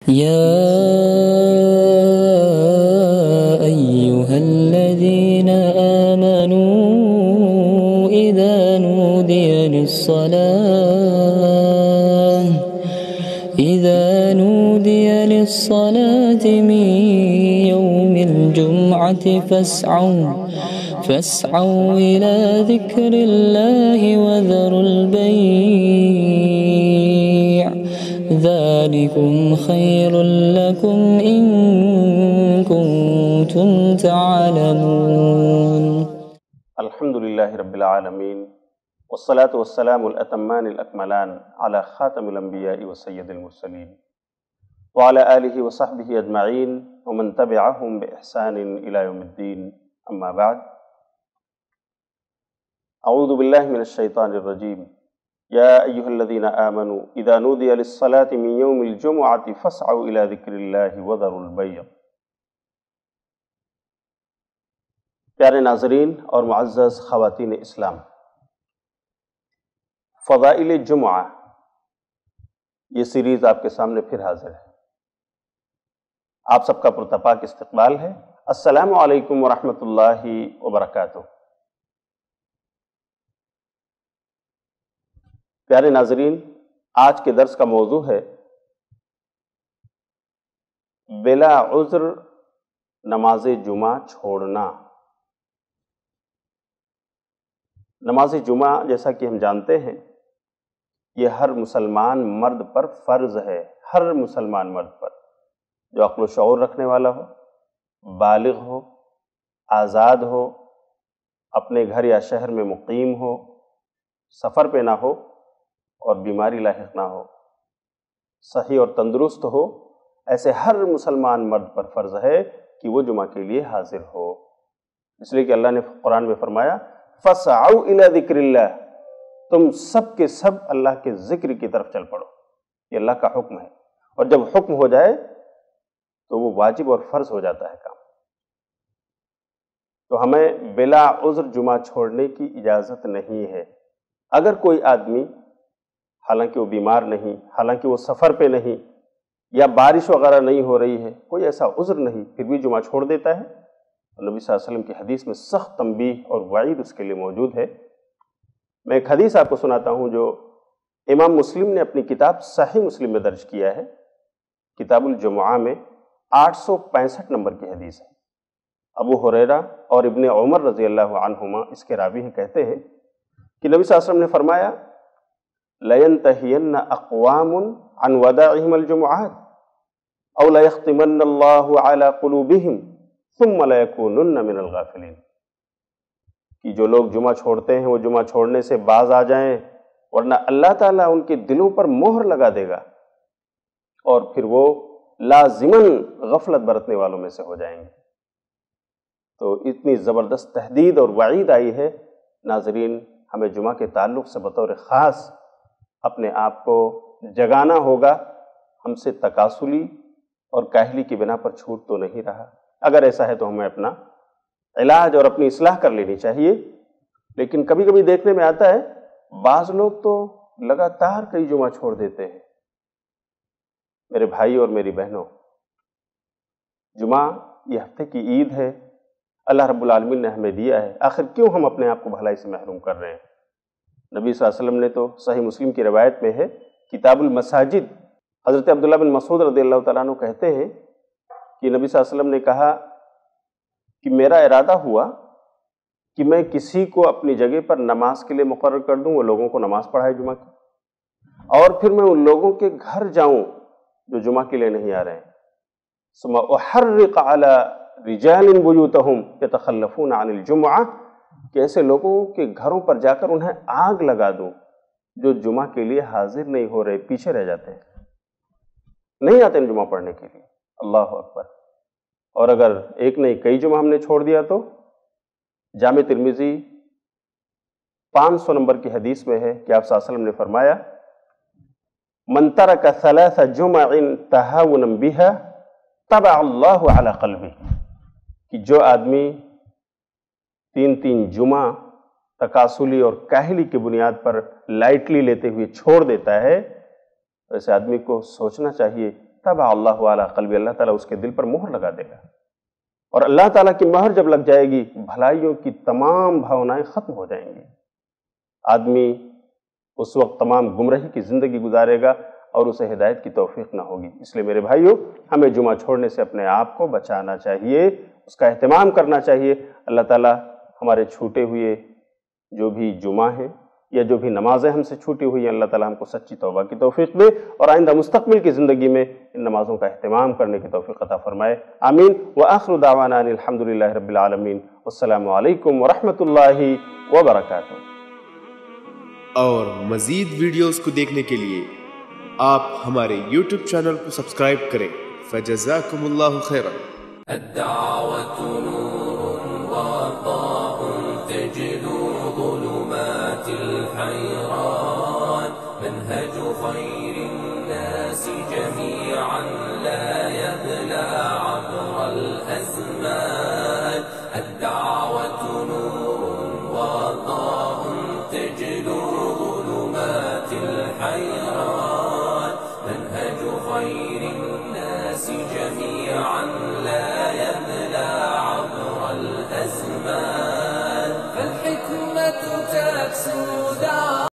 يا أيها الذين آمنوا إذا نودي للصلاة من يوم الجمعة فاسعوا إلى ذكر الله وذروا البيع ذلكم خير لكم إن كنتم تعلمون. الحمد لله رب العالمين والصلاة والسلام الأتمان الأكملان على خاتم الأنبياء وسيد المرسلين وعلى آله وصحبه أجمعين ومن تبعهم بإحسان إلى يوم الدين. أما بعد، أعوذ بالله من الشيطان الرجيم. يا أيها الذين آمنوا إذا نودي للصلاة من يوم الجمعة فاسعوا إلى ذكر الله وذروا البيع. پیارے ناظرین اور معزز خواتین اسلام، فضائل جمعہ یہ سیریز آپ کے سامنے پھر حاضر ہے. آپ سب کا پرتپاک استقبال ہے. السلام علیکم ورحمۃ اللہ وبرکاتہ. پیارے ناظرین، آج کے درس کا موضوع ہے بلا عذر نماز جمعہ چھوڑنا. نماز جمعہ جیسا کہ ہم جانتے ہیں یہ ہر مسلمان مرد پر فرض ہے. ہر مسلمان مرد پر جو عقل و شعور رکھنے والا ہو، بالغ ہو، آزاد ہو، اپنے گھر یا شہر میں مقیم ہو، سفر پہ نہ ہو اور بیماری لاحق نہ ہو، صحیح اور تندرست ہو، ایسے ہر مسلمان مرد پر فرض ہے کہ وہ جمعہ کے لیے حاضر ہو. اس لیے کہ اللہ نے قرآن میں فرمایا فَاسْعَوْا إِلَى ذِكْرِ اللَّهِ، تم سب کے سب اللہ کے ذکر کی طرف چل پڑو. یہ اللہ کا حکم ہے، اور جب حکم ہو جائے تو وہ واجب اور فرض ہو جاتا ہے کام. تو ہمیں بلا عذر جمعہ چھوڑنے کی اجازت نہیں ہے. اگر کوئی آدمی حالانکہ وہ بیمار نہیں، حالانکہ وہ سفر پہ نہیں، یا بارش وغیرہ نہیں ہو رہی ہے، کوئی ایسا عذر نہیں، پھر بھی جمعہ چھوڑ دیتا ہے، نبی صلی اللہ علیہ وسلم کی حدیث میں سخت تنبیہ اور وعید اس کے لیے موجود ہے. میں ایک حدیث آپ کو سناتا ہوں جو امام مسلم نے اپنی کتاب صحیح مسلم میں درج کیا ہے. کتاب الجمعہ میں 865 نمبر کی حدیث ہے. ابو ہریرہ اور ابن عمر رضی اللہ عنہما اس کے راوی ہیں، کہتے ہیں کہ نبی صلی اللہ علیہ وسلم نے فرمایا لَيَنْتَهِيَنَّ أَقْوَامٌ عَنْ وَدَاعِهِمَ الْجُمُعَاتِ أَوْ لَيَخْتِمَنَّ اللَّهُ عَلَى قُلُوبِهِمْ ثُمَّ لَيَكُونُنَّ مِنَ الْغَافِلِينَ. کہ جو لوگ جمعہ چھوڑتے ہیں وہ جمعہ چھوڑنے سے باز آ جائیں، ورنہ اللہ تعالیٰ ان کے دلوں پر مہر لگا دے گا اور پھر وہ لازماً غفلت برتنے والوں میں سے ہو جائیں گے. تو اتنی زبردست تحدید اور وعید آئی ہے. ناظرین، ہمیں جمعہ کے تعلق سے بطور خاص اپنے آپ کو جگانا ہوگا. ہم سے تکاسلی اور کاہلی کی بنا پر چھوٹ تو نہیں رہا. اگر ایسا ہے تو ہمیں اپنا علاج اور اپنی اصلاح کر لینی چاہیے. لیکن کبھی کبھی دیکھنے میں آتا ہے بعض لوگ تو لگاتار کئی جمعہ چھوڑ دیتے ہیں. میرے بھائی اور میری بہنوں، جمعہ یہ ہفتے کی عید ہے، اللہ رب العالمین نے ہمیں دیا ہے. آخر کیوں ہم اپنے آپ کو بھلائی سے محروم کر رہے ہیں؟ نبی صلی اللہ علیہ وسلم نے تو صحیح مسلم کی روایت میں ہے کتاب المساجد، حضرت عبداللہ بن مسعود رضی اللہ تعالیٰ عنہ کہتے ہیں کہ نبی صلی اللہ علیہ وسلم نے کہا کہ میرا ارادہ ہوا کہ میں کسی کو اپنی جگہ پر نماز کے لیے مقرر کر دوں، وہ لوگوں کو نماز پڑھائے جمعہ کی، اور پھر میں ان لوگوں کے گھر جاؤں جو جمعہ کے لیے نہیں آ رہے ہیں. ثم احرق على رجال بیوتہم یتخلفون عن الجمعہ، کہ ایسے لوگوں کے گھروں پر جا کر انہیں آگ لگا دوں جو جمعہ کے لیے حاضر نہیں ہو رہے، پیچھے رہ جاتے ہیں، نہیں آتے ہیں جمعہ پڑھنے کے لیے. اللہ اکبر. اور اگر ایک نہیں کئی جمعہ ہم نے چھوڑ دیا تو جامع ترمذی 500 نمبر کی حدیث میں ہے کہ آپ صلی اللہ علیہ وسلم نے فرمایا من ترک 3 جمع تہاونا بها طبع اللہ علی قلبہ، کہ جو آدمی 3 جمعہ تکاسلی اور کاہلی کی بنیاد پر لائٹلی لیتے ہوئے چھوڑ دیتا ہے، تو ایسے آدمی کو سوچنا چاہیے طبع اللہ علی قلبی، اللہ تعالیٰ اس کے دل پر مہر لگا دے گا، اور اللہ تعالیٰ کی مہر جب لگ جائے گی بھلائیوں کی تمام بھاونائیں ختم ہو جائیں گی، آدمی اس وقت تمام گمراہی کی زندگی گزارے گا اور اسے ہدایت کی توفیق نہ ہوگی۔ اس لیے میرے بھائیوں، ہمیں جمعہ چھوڑنے سے اپنے آپ کو بچانا چاہیے، اس کا اہتمام کرنا چاہیے۔ اللہ تعالیٰ ہمارے چھوٹے ہوئے جو بھی جمعہ ہیں یا جو بھی نمازیں ہم سے چھوٹی ہوئی ہیں، اللہ تعالیٰ ہم کو سچی توبہ کی توفیق دے اور آئندہ مستقبل کی زندگی میں ان نمازوں کا اہتمام کرنے کی توفیق عطا فرمائے، آمین۔ وآخر دعوانا ان الحمدللہ رب العالمین، والسلام علیکم ورحمۃ اللہ وبرکاتہ۔ اور مزید ویڈیوز کو دیکھنے کے لیے آپ ہمارے YouTube چینل کو سبسکرائب کریں۔ فجزاکم اللہ خیرا۔ الدعوة نور وطاعة